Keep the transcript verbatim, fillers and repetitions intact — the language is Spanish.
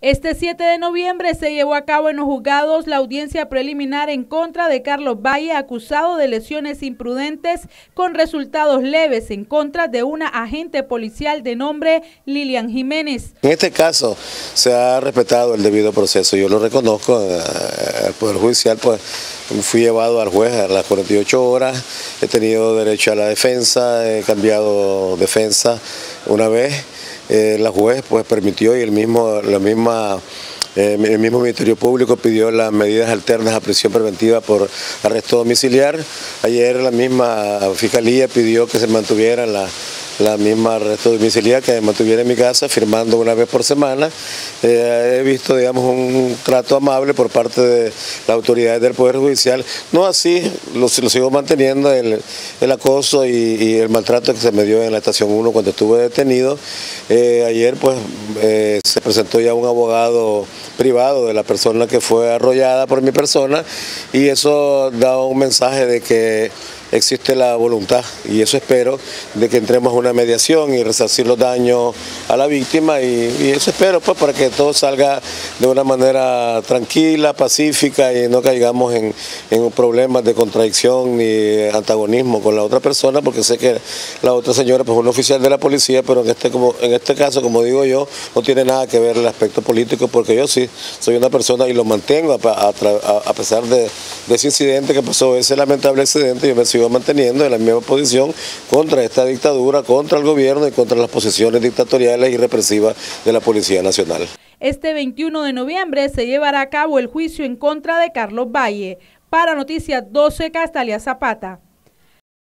Este siete de noviembre se llevó a cabo en los juzgados la audiencia preliminar en contra de Carlos Valle, acusado de lesiones imprudentes con resultados leves en contra de una agente policial de nombre Lilian Jiménez. En este caso se ha respetado el debido proceso, yo lo reconozco, al Poder Judicial pues fui llevado al juez a las cuarenta y ocho horas, he tenido derecho a la defensa, he cambiado defensa una vez. Eh, la juez pues permitió y el mismo, la misma, eh, el mismo Ministerio Público pidió las medidas alternas a prisión preventiva por arresto domiciliar. Ayer la misma Fiscalía pidió que se mantuviera la, la misma arresto domiciliar, que se mantuviera en mi casa, firmando una vez por semana. Eh, he visto, digamos, un trato amable por parte de las autoridades del Poder Judicial. No así, lo, lo sigo manteniendo, el, el acoso y, y el maltrato que se me dio en la estación uno cuando estuve detenido. Eh, ayer pues eh, se presentó ya un abogado privado de la persona que fue arrollada por mi persona y eso da un mensaje de que existe la voluntad y eso espero de que entremos a una mediación y resarcir los daños a la víctima y, y eso espero pues para que todo salga de una manera tranquila, pacífica y no caigamos en, en problemas de contradicción ni antagonismo con la otra persona, porque sé que la otra señora pues es un oficial de la policía, pero en este, como, en este caso, como digo yo, no tiene nada que ver el aspecto político, porque yo sí soy una persona y lo mantengo a, a, a, a pesar de, de ese incidente que pasó, ese lamentable accidente, yo me sigo manteniendo en la misma posición contra esta dictadura, contra el gobierno y contra las posiciones dictatoriales y represivas de la Policía Nacional. Este veintiuno de noviembre se llevará a cabo el juicio en contra de Carlos Valle. Para Noticias doce, Castalia Zapata.